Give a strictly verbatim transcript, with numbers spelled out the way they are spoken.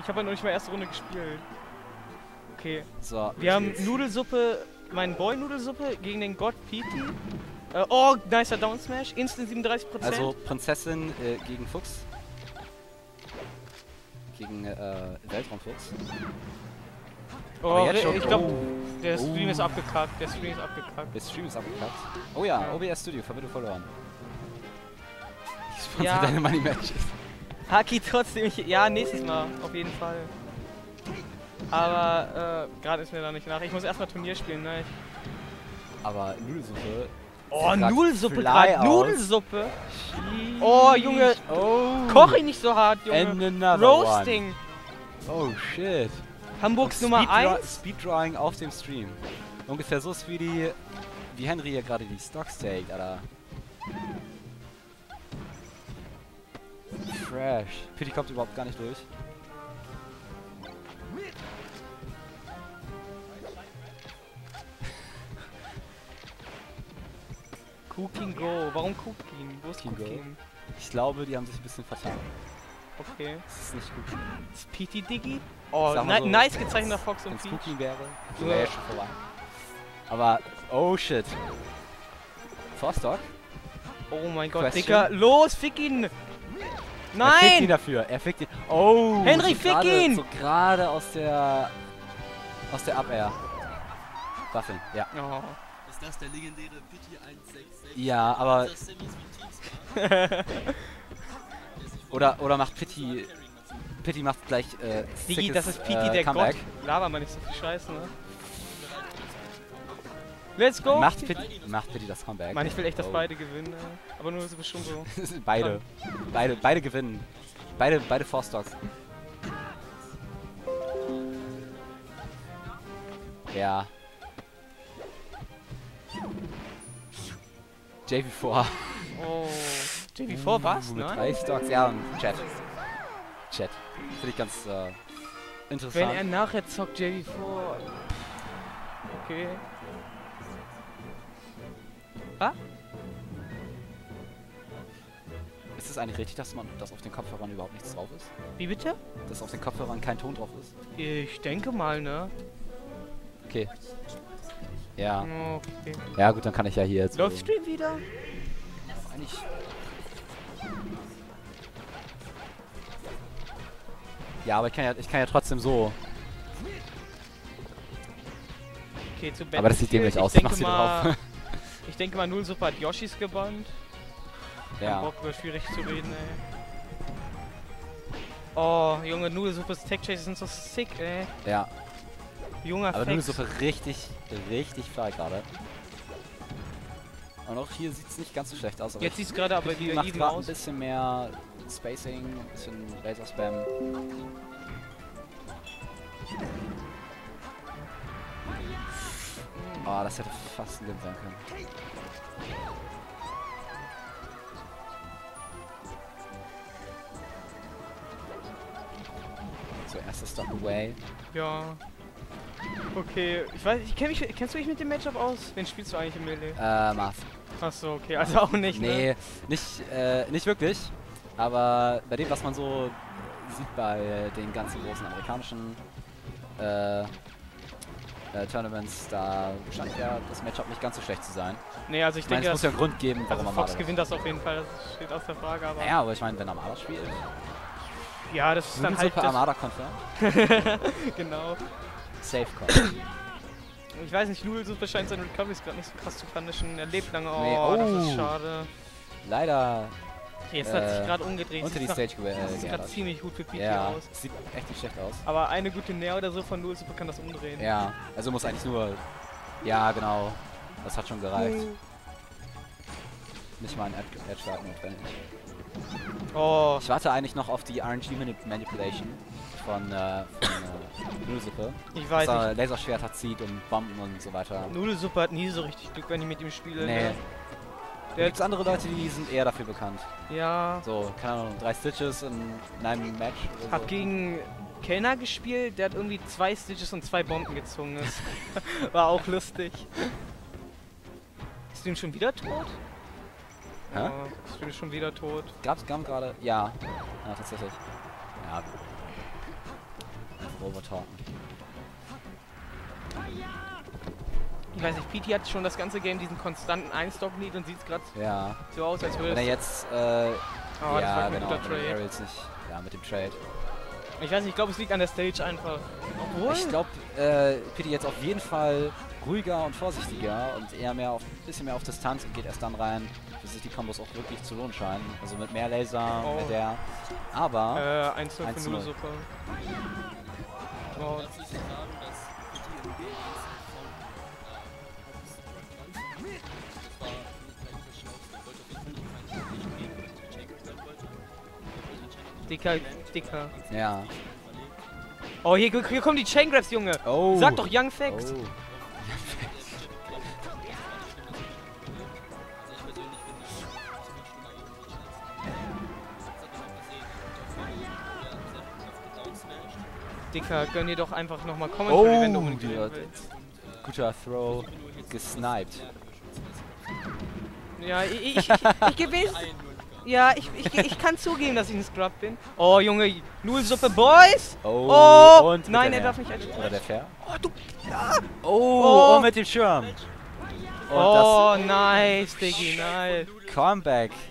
Ich habe ja noch nicht mal erste Runde gespielt. Okay. So. Wir haben Nudelsuppe, meinen Boy Nudelsuppe gegen den Gott Piti. Äh, oh, nicer Down Smash. Instant siebenunddreißig Prozent. Also Prinzessin äh, gegen Fuchs. Gegen äh, Weltraumfuchs. Oh, jetzt schon- ich glaube, oh. der Stream Oh. ist abgekackt. Der Stream ist abgekackt. Der Stream ist abgekackt. Oh ja, Ja. O B S Studio, Verbindung verloren. Ich Ja. sponsor deine Money Matches. Haki trotzdem, ich, ja, nächstes Mal, auf jeden Fall. Aber, äh, gerade ist mir da nicht nach. Ich muss erstmal Turnier spielen, ne? Ich Aber Nudelsuppe. oh, sieht grad Nudelsuppe fly gerade. aus. Nudelsuppe. Oh, Junge. Oh. Koch ihn nicht so hart, Junge. And another Roasting. Oh shit. Hamburgs Und Nummer Speeddra- eins. Speeddrawing auf dem Stream. Ungefähr so ist wie die. Wie Henry hier gerade die Stocks taked, Alter. Fresh. Pity kommt überhaupt gar nicht durch. Cooking Go. Warum Cooking? Wo ist Cooking Go? Cooking? Ich glaube, die haben sich ein bisschen vertan. Okay. Das ist nicht gut. Speedy Diggy? Oh, Sag mal ni so, nice gezeichneter Fox und Wenn es Peach. Cooking wäre, Ja. wäre ja schon vorbei. Aber, oh shit. Forstock? Oh mein Gott, Question? Dicker. Los, fick ihn! Er fickt ihn Nein! dafür. Er fickt ihn. Oh! Henry, so fick grade- ihn! So gerade aus der. Aus der Up-Air. Waffeln, ja. Oh. Ist das der legendäre Pity eins sechs sechs? Ja, aber. Ist das Simmys wie Teams? Oder, oder macht Pity. Pity macht gleich. Äh, Digi, sickes, das ist Piti, äh, der Comeback. Gott. Laber mal nicht so viel Scheiße, ne? Let's go! Macht Pity, macht Pity das Comeback. Mann, ich will echt, dass Oh. beide gewinnen, ey. Aber nur so bestimmt so. beide. Beide. Beide gewinnen. Beide, beide Forstocks. Ja. J V vier. Oh. J V vier was? Uh, mit Nein? drei Stocks. Ja, und Chat. Chat. Finde ich ganz äh, interessant. Wenn er nachher zockt, J V vier. Okay. Was? Ist es eigentlich richtig, dass man dass auf den Kopfhörern überhaupt nichts drauf ist? Wie bitte? Dass auf den Kopfhörern kein Ton drauf ist? Ich denke mal, ne? Okay. Ja. Okay. Ja gut, dann kann ich ja hier jetzt. Läuft Stream wieder? Eigentlich. Ja, aber ich kann ja, ich kann ja trotzdem so. Okay, zu Aber das sieht dämlich Battlefield. aus. Ich Ich mach denke sie mal, drauf. ich denke mal, Null Super hat Yoshis gebannt. Kein Ja. Bock, über schwierig zu reden, ey. Oh, Junge, Null Supers Tech Chases sind so sick, ey. Ja. Junger Aber Fax. Nudelsuppe richtig, richtig fly gerade. Und auch hier sieht es nicht ganz so schlecht aus. Aber Jetzt sieht es gerade aber Pity wieder macht even gerade ein aus. bisschen mehr Spacing, ein bisschen Laser-Spam. Oh, das hätte fast ein Gewinn sein können. So, erster Stop away. Ja. Okay, ich weiß, ich kenn mich, kennst du dich mit dem Matchup aus? Wen spielst du eigentlich im Melee? Äh, Marth. Achso, okay, also auch nicht, Nee, ne? nicht, äh, nicht wirklich. Aber bei dem, was man so sieht bei den ganzen großen amerikanischen äh, äh, Tournaments, da scheint ja das Matchup nicht ganz so schlecht zu sein. Nee, also ich Ich meine, denke, es muss ja dass, einen Grund geben, warum also man Fox Marder gewinnt das auf jeden Fall, das steht außer Frage, aber... Ja, aber ich meine, wenn er Marder spielt, Ja, das ist dann halt Super das, Armada confirmed, genau. safe call. Ich weiß nicht, Nudelsuppe scheint seine Recoveries gerade nicht so krass zu punishen. Er lebt lange, oh, Nee, das oh. ist schade. Leider Jetzt hat Äh, sich gerade umgedreht. unter die Sieht nach- Stage ge- äh, Das sieht gerade geärgert. ziemlich gut für P T Ja, aus. sieht echt nicht schlecht aus. Aber eine gute Nair oder so von Nudelsuppe kann das umdrehen. Ja, also muss eigentlich nur... Ja, genau. Das hat schon gereicht. Nicht mal ein Edge Guard notwendig. Oh, Ich warte eigentlich noch auf die R N G Manip Manipulation von, äh, von äh, Nudelsuppe. ich weiß Dass nicht. er Laserschwerter zieht und Bomben und so weiter. Nudelsuppe hat nie so richtig Glück, wenn ich mit ihm spiele. Nee. Ne? Da Der gibt's andere Leute, die sind eher dafür bekannt. ja, So, keine Ahnung, drei Stitches in, in einem Match. Oder hab so. gegen Kellner gespielt, der hat irgendwie zwei Stitches und zwei Bomben gezogen. Das war auch lustig. Ist du schon wieder tot? Hä? Oh, ist du schon wieder tot? Gab's Gum gerade? Ja. Ja, tatsächlich. Ja. overtalken. Ich weiß nicht, P T hat schon das ganze Game diesen konstanten Einstock-Need und sieht gerade Ja. so aus, als würde Wenn er es... jetzt, äh, Oh, das ja, war ein genau, guter mit den Trade. Aerials nicht, ja, mit dem Trade. Ich weiß nicht, ich glaube, es liegt an der Stage einfach. Obwohl... Ich glaube, äh, P T jetzt auf jeden Fall ruhiger und vorsichtiger und eher mehr auf, bisschen mehr auf Distanz und geht erst dann rein, bis sich die Kombos auch wirklich zu lohnen scheinen. Also mit mehr Laser, Oh. mehr der. Aber, Äh, eins null für eins null. Nudelsuppe. Wow. Dazu ist zu sagen, dass P T im B eins von äh, das war vielleicht das Schlauste. Ich wollte auf jeden Fall noch keinen Spiel gegen die Chain gestellt wollte. Dicker, dicker. ja. Oh, hier, hier kommen die Chain Grabs, Junge. Oh. Sag doch Young Facts. Oh. Dicker, gönn dir doch einfach nochmal Commentary, Oh, wenn du unbedingt die gewinnen Leute. willst. Guter Throw, gesniped. Ja, ich, ich, ich, ich gebe es. Ja, ich, ich, ich kann zugeben, dass ich ein Scrub bin. Oh, Junge, Nudelsuppe Boys! Oh, Oh, und mit nein, der er darf Nair. nicht als... Oder der Fair? Oh, du... Oh, Oh. und mit dem Schirm. Und Oh, nice, Diggi, nice. das Comeback